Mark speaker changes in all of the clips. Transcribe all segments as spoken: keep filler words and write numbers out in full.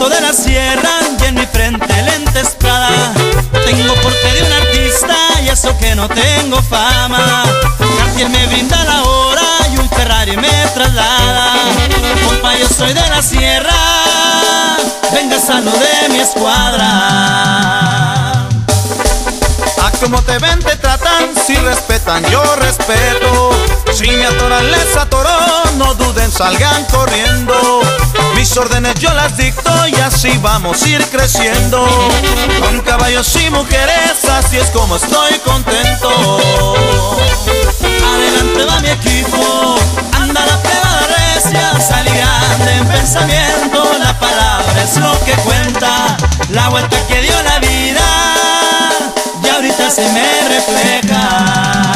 Speaker 1: Alto de la sierra y en mi frente lentes Prada. Tengo porte de un artista y eso que no tengo fama. Cartier me brinda la hora y un Ferrari me traslada. Compa, yo soy de la sierra, venga, salude mi escuadra.
Speaker 2: A como te ven te tratan, si respetan yo respeto. Si me atoran les atoro, no duden, salgan corriendo. Mis órdenes yo las dicto y así vamos a ir creciendo. Con caballos y mujeres, así es como estoy contento.
Speaker 1: Adelante va mi equipo, anda la plebada recia, salí grande en pensamiento. La palabra es lo que cuenta, la vuelta que dio la vida y ahorita se me refleja.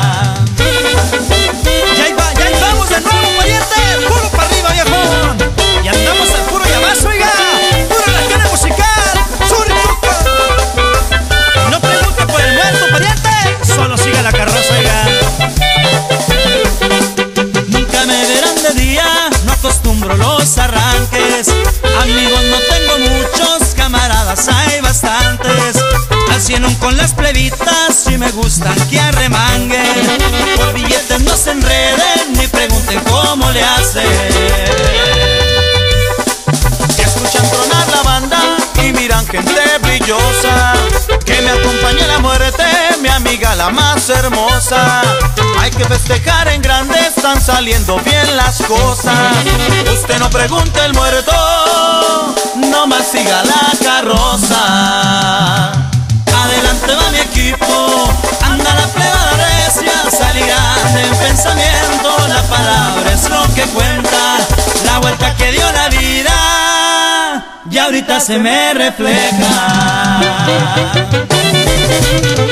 Speaker 3: Y ahí va, y ahí vamos de nuevo, pariente, puro para arriba, viejón. Y andamos al puro llamazo, oiga, pura la cara musical, Surituca. No pregunte por el muerto, pariente, solo siga la carroza, oiga.
Speaker 1: Nunca me verán de día, no acostumbro los arranques. Amigos no tengo muchos, camaradas hay bastantes. Al cien con las plebitas y me gustan que arremanguen. Por billetes no se enreden ni pregunten cómo le hacen.
Speaker 2: Que escuchan tronar la banda y miran gente brillosa. Que me acompañe la muerte, mi amiga la más hermosa. Hay que festejar en grande, están saliendo bien las cosas. Usted no pregunte el muerto, no más siga la carroza.
Speaker 1: Adelante va mi equipo, anda la plebada recia, salí grande en pensamiento. La palabra es lo que cuenta, la vuelta que dio la vida y ahorita se me refleja.